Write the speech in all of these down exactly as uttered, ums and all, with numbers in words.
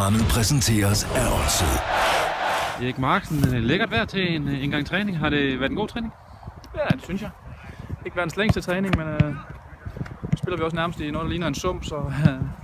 Programmet præsenteres af Odset. Erik Marksen, lækkert vejr til en, en gang træning. Har det været en god træning? Ja, det synes jeg. Ikke verdens længste træning, men øh, spiller vi også nærmest i noget, der ligner en sump, så øh,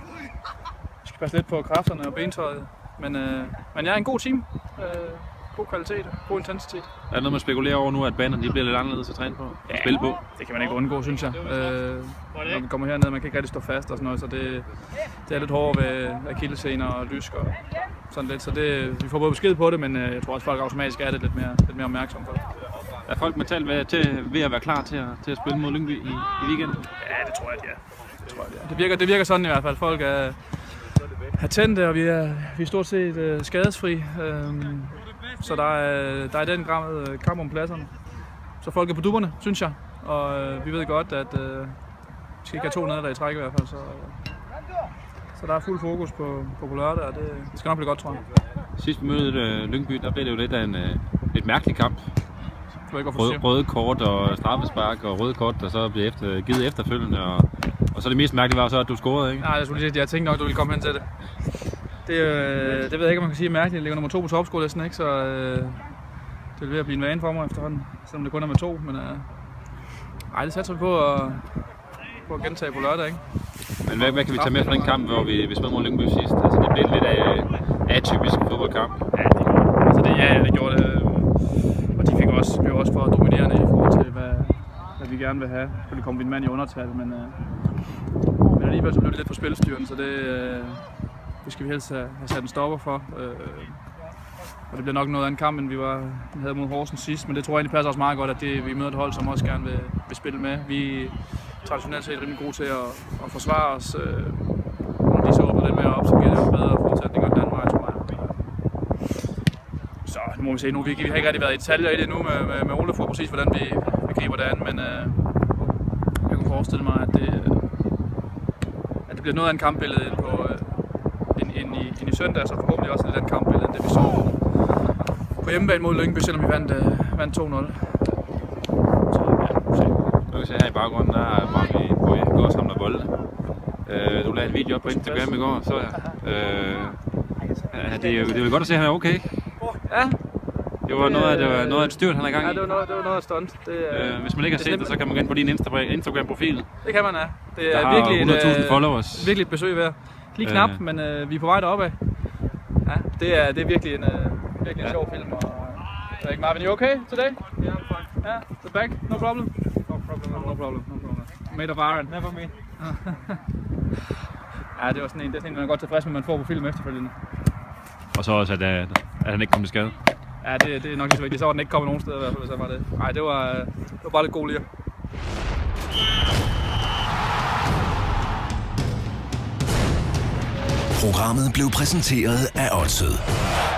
vi skal passe lidt på kræfterne og bentøjet. Men, øh, men jeg er en god team. Øh, god kvalitet, god intensitet. Er der noget, man spekulerer over nu, at banerne de bliver lidt anderledes at træne på? Ja, spille på? Det kan man ikke undgå, synes jeg. Øh, når vi kommer herned, man kan ikke rigtig stå fast og sådan noget, så det, det er lidt hårdere ved akillessener og lysk og sådan lidt. Så det, vi får både besked på det, men øh, jeg tror også, folk automatisk er det lidt mere, lidt mere opmærksomme på det. Er folk mentalt ved, til, ved at være klar til at, til at spille mod Lyngby i, i weekenden? Ja, det tror jeg, det er. Det, tror jeg, det, er. Det, virker, det virker sådan i hvert fald. Folk er, er tændte, og vi er, vi er stort set øh, skadesfri. Øh, så der er, der er den grad kamp om pladserne. Så folk er på dupperne, synes jeg. Og øh, vi ved godt, at øh, vi skal ikke have to nederlag i træk i hvert fald. Så, øh, så der er fuld fokus på, på, på lørdag, og det, det skal nok blive godt, tror jeg. Sidst vi mødte øh, Lyngby, der blev det jo lidt af en øh, lidt mærkelig kamp. Røde, røde kort og straffespark og røde kort, der så blev efter, givet efterfølgende. Og, og så det mest mærkelige var så, at du scorede, ikke? Nej, jeg skulle lige sige, jeg tænkte nok, du ville komme hen til det. Det, øh, det ved jeg ikke, om man kan sige mærkeligt. Jeg ligger nummer to på topscorelisten, ikke? Så øh, det er ved at blive en vane for mig efterhånden, selvom det kun er med to. Men øh, ej, det satser vi på at, på at gentage på lørdag, ikke? Men hvad, hvad kan vi tage med fra den kamp, hvor vi, vi smed mod Lyngby sidst? Altså, det blev lidt af atypisk fodboldkamp. Ja, det gjorde det. Altså, det, ja, det gjorde det. Og de fik også, blev også for dominerende i forhold til, hvad, hvad vi gerne vil have. Selvfølgelig kom vi en mand i undertal, men, øh, men alligevel så blev det lidt for spilstyren, så det, øh, det skal vi helst have, have sat en stopper for. Øh, og det bliver nok noget af en kamp, end vi, var, vi havde mod Horsens sidst, men det tror jeg egentlig passer også meget godt, at det, vi møder et hold, som også gerne vil, vil spille med. Vi er traditionelt set rimelig gode til at, at forsvare os. Øh, når de så åbner lidt mere op, så giver det jo bedre forudsætninger end Danmark, tror jeg. Så nu må vi se. Nu, vi, vi har ikke rigtig været i detaljer i det nu med, med, med Ole for præcis, hvordan vi, vi griber det an, men øh, jeg kunne forestille mig, at det, at det bliver noget af en kampbillede ind, på, øh, ind, ind, i, ind i søndag, så forhåbentlig også lidt af en kampbillede end det, vi så på hjemmebane mod Lyngby, selvom vi vandt, øh, vandt to nul. Så ja, nu se. Du kan se her i baggrunden, der er mange på går sammen med bolde. Øh, du lavede en video op på Instagram i går, så jeg. Øh, ja, det, er jo, det er jo godt at se, at han er okay. Ja. Det var noget af, det var noget af et styrt, han er i gang i. Ja, det var noget, det var noget af stunt. Det, øh, hvis man ikke har set det, så kan man gå ind på din Instagram-profil. Det kan man, ja. Det der er virkelig hundrede tusind et, followers. Virkelig et besøg værd. Lige knap, øh. men øh, vi er på vej deropad. Ja, det er, det er virkelig en, øh, virkelig en ja. sjov film. Og, uh, Marvin, you okay today? Yeah, I'm fine. Yeah, the back, no problem? No problem. No, no problem, no problem. Made of iron. Never me. Ja, det var sådan en, det er sådan en, man er godt tilfreds med, man får på film efterfølgende. Og så også, at, at han ikke kom til skade. Ja, det, det er nok lige så vigtigt. Så var den ikke kommet nogen steder i hvert fald, så var det. Nej, det var, det var bare lidt god lige. Programmet blev præsenteret af Odset.